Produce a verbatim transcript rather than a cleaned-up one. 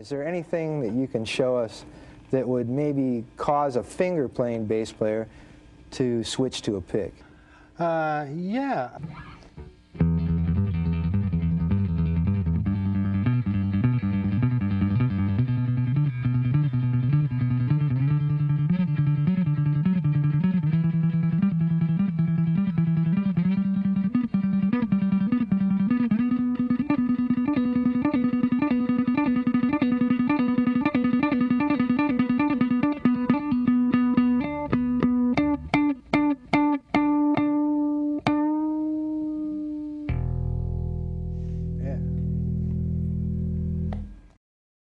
Is there anything that you can show us that would maybe cause a finger-playing bass player to switch to a pick? Uh, yeah.